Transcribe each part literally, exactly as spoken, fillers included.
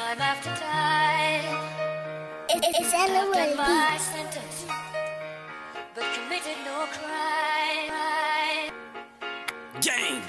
Time after time, It, it's Ella done my Wiley. sentence, but committed no crime. Gang.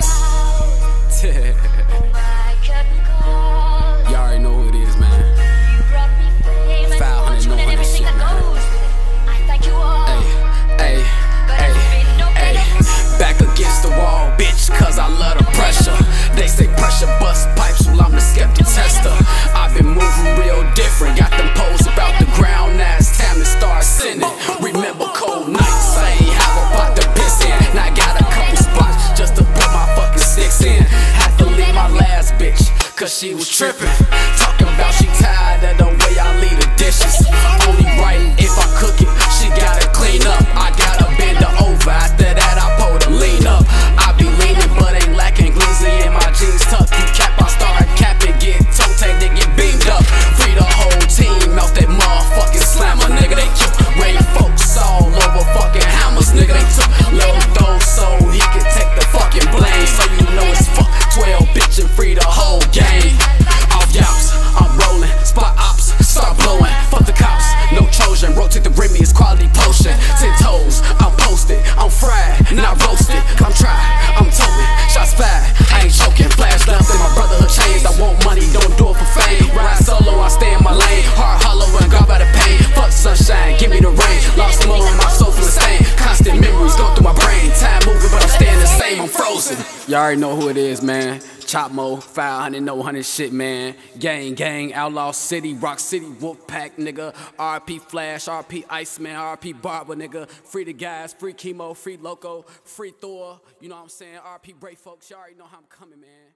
Oh my curtain call. Y'all already know who it is, man. You brought me fame and Foul honey, fortune no and honey everything shit, that man. goes with it. I thank you all, Hey, hey, but hey, it's been no hey. better. Back against the wall, bitch, cause I love the pressure. They say pressure bust pipes, well I'm the skeptic tester. I've been moving real different, got them poles about the ground, now it's time to start sinning. Remember cold nights, I ain't have a pot to piss in. Now I got a couple spots just to put my fucking sticks in. Had to leave my last bitch, cause she was tripping. Talking about she tired of the way I leave the dishes. Only right if I cook it, she gotta clean up. I gotta bend her over, after that I pull the lean up. I be leaning but ain't lacking glizzy in my jeans tucked. You cap, I start capping, get toe tagged and get beamed up. Free the whole team out that motherfucking slammer, nigga. They keep rain folks all over fucking hammers, nigga. They took Lil Doe so he can take the fucking blame. So you know it's fuck twelve bitch and free the whole gang. Off yaps, I'm rolling, spot ops, start blowing. Fuck the cops, no Trojan. Rotate the Remy, it's quality potion. Ten toes, I'm posted, I'm fried, not roasted. I'm tried, I'm towing, shots fired, I ain't joking. Flash left in my brotherhood changed. I want money, don't do it for fame. Ride solo, I stay in my lane. Heart hollow and God by the pain. Fuck sunshine, give me the rain. Lost more on my soul from the stain. Constant memories go through my brain. Time moving, but I'm staying the same. I'm frozen. Y'all already know who it is, man. Chop Mo, five hundred, no hundred shit, man. Gang, gang, Outlaw City, Rock City, Wolfpack, nigga. R P Flash, R P Iceman, R P Barber, nigga. Free the guys, free Chemo, free Loco, free Thor. You know what I'm saying? R P Bray folks, y'all already know how I'm coming, man.